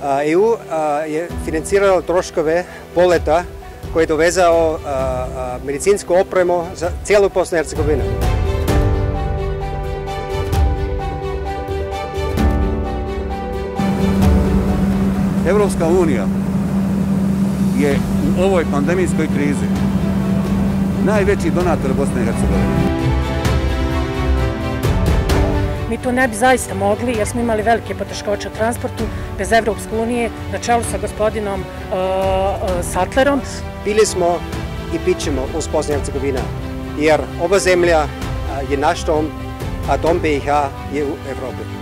EU je financirao troškove poleta koji je dovezao medicinsku opremu za cijelu Bosnu i Hercegovinu. Evropska unija je u ovoj pandemijskoj krizi najveći donator Bosne i Hercegovine. Mi to ne bi zaista mogli jer smo imali velike poteškoće u transportu bez Evropske unije na čelu sa gospodinom Sattlerom. Bili smo i bit ćemo uz Bosnu i Hercegovina jer ova zemlja je naš dom, a dom BiH je u Evropi.